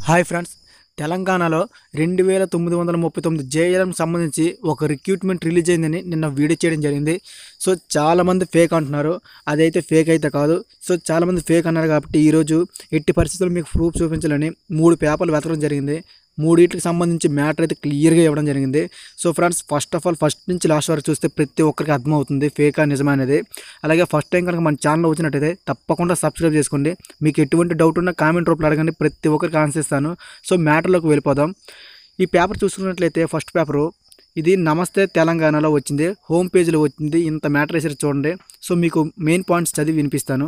Hi friends, తెలంగాణలో 2939 JLM సంబంధించి ఒక రిక్రూట్మెంట్ రిలీజ్ అయిందని నిన్న వీడియో చేయడం జరిగింది. సో చాలామంది ఫేక్ అంటున్నారు. అదైతే ఫేక్ అయితే కాదు. సో చాలామంది ఫేక్ అన్నారు కాబట్టి ఈరోజు ఎట్టి పరిస్థితుల్లో మీకు ప్రూఫ్ చూపించాలని 3 పేపర్లు వెతకడం జరిగింది. మూడింటికి సంబంధించి మ్యాటర్ అయితే క్లియర్గా ఇవ్వడం జరిగింది. సో ఫ్రెండ్స్, ఫస్ట్ నుంచి లాస్ట్ వరకు చూస్తే ప్రతి ఒక్కరికి అర్థమవుతుంది ఫేకా నిజమే అనేది. అలాగే ఫస్ట్ టైం కనుక మన ఛానల్ వచ్చినట్టయితే తప్పకుండా సబ్స్క్రైబ్ చేసుకోండి. మీకు ఎటువంటి డౌట్ ఉన్నా కామెంట్ రూపంలో అడగండి, ప్రతి ఒక్కరికి ఆన్సర్ ఇస్తాను. సో మ్యాటర్లోకి వెళ్ళిపోదాం. ఈ పేపర్ చూసుకున్నట్లయితే ఫస్ట్ పేపరు ఇది నమస్తే తెలంగాణలో వచ్చింది, హోమ్ పేజీలో వచ్చింది. ఇంత మ్యాటర్ వేసారు చూడండి. సో మీకు మెయిన్ పాయింట్స్ చదివి వినిపిస్తాను.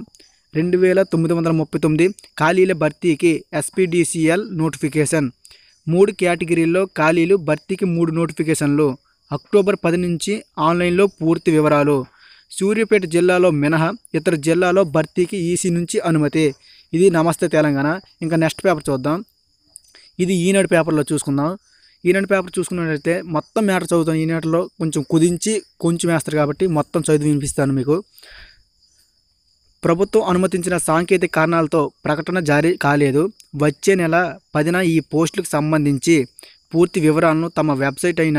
2939 ఖాళీల భర్తీకి ఎస్పీడీసీఎల్ నోటిఫికేషన్. 3 కేటగిరీల్లో ఖాళీలు భర్తీకి 3 నోటిఫికేషన్లు. అక్టోబర్ 10 నుంచి ఆన్లైన్లో పూర్తి వివరాలు. సూర్యాపేట జిల్లాలో మినహా ఇతర జిల్లాలో భర్తీకి ఈసీ నుంచి అనుమతి. ఇది నమస్తే తెలంగాణ. ఇంకా నెక్స్ట్ పేపర్ చూద్దాం. ఇది ఈనాడు పేపర్లో చూసుకుందాం. ఈనాడు పేపర్ చూసుకున్నట్లయితే మొత్తం మ్యాటర్ చదువుతాను. ఈనాడులో కొంచెం కుదించి కొంచెం వేస్తారు కాబట్టి మొత్తం చదివి వినిపిస్తాను మీకు. ప్రభుత్వం అనుమతించిన సాంకేతిక కారణాలతో ప్రకటన జారీ కాలేదు. వచ్చే నెల 10న ఈ పోస్టులకు సంబంధించి పూర్తి వివరాలను తమ వెబ్సైట్ అయిన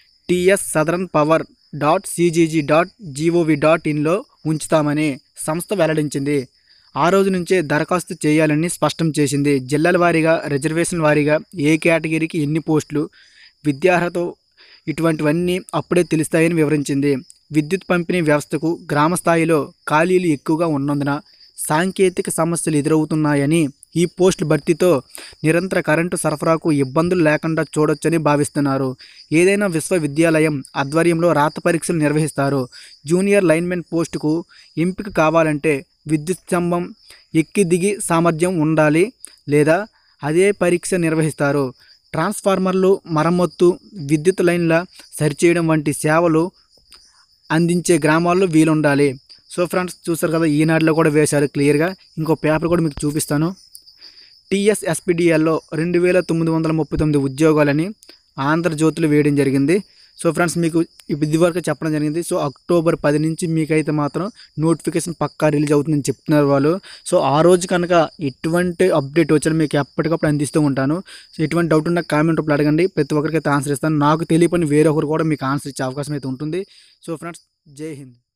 tsouthernpower.cgg.gov.in ఉంచుతామని సంస్థ వెల్లడించింది. ఆ రోజు నుంచే దరఖాస్తు చేయాలని స్పష్టం చేసింది. జిల్లాల వారీగా, రిజర్వేషన్ వారీగా ఏ కేటగిరీకి ఎన్ని పోస్టులు, విద్యార్హత ఇటువంటివన్నీ అప్పుడే తెలుస్తాయని వివరించింది. విద్యుత్ పంపిణీ వ్యవస్థకు గ్రామ స్థాయిలో ఖాళీలు ఎక్కువగా ఉన్నందున సాంకేతిక సమస్యలు ఎదురవుతున్నాయని, ఈ పోస్టుల భర్తీతో నిరంతర కరెంటు సరఫరాకు ఇబ్బందులు లేకుండా చూడొచ్చని భావిస్తున్నారు. ఏదైనా విశ్వవిద్యాలయం ఆధ్వర్యంలో రాత పరీక్షలు నిర్వహిస్తారు. జూనియర్ లైన్మెన్ పోస్టుకు ఎంపిక కావాలంటే విద్యుత్ స్తంభం ఎక్కి దిగి సామర్థ్యం ఉండాలి, లేదా అదే పరీక్ష నిర్వహిస్తారు. ట్రాన్స్ఫార్మర్లు మరమ్మత్తు, విద్యుత్ లైన్ల సరిచేయడం వంటి సేవలు అందించే గ్రామాల్లో వీలుండాలి. సో ఫ్రెండ్స్, చూస్తారు కదా, ఈనాడులో కూడా వేశారు క్లియర్గా. ఇంకో పేపర్ కూడా మీకు చూపిస్తాను. టీఎస్ఎస్పీడీఎల్లో 2939 ఉద్యోగాలని ఆంధ్రజ్యోతిలో వేయడం జరిగింది. సో ఫ్రెండ్స్, మీకు ఇదివరకు చెప్పడం జరిగింది. సో అక్టోబర్ 10 నుంచి మీకైతే మాత్రం నోటిఫికేషన్ పక్కా రిలీజ్ అవుతుందని చెప్తున్నారు వాళ్ళు. సో ఆ రోజు కనుక ఎటువంటి అప్డేట్ వచ్చినా మీకు ఎప్పటికప్పుడు అందిస్తూ ఉంటాను. సో ఎటువంటి డౌట్ ఉన్నా కామెంట్ రూపంలో అడగండి, ప్రతి ఒక్కరికి అయితే ఆన్సర్ ఇస్తాను. నాకు తెలియని వేరొకరు కూడా మీకు ఆన్సర్ ఇచ్చే అవకాశం అయితే ఉంటుంది. సో ఫ్రెండ్స్, జై హింద్.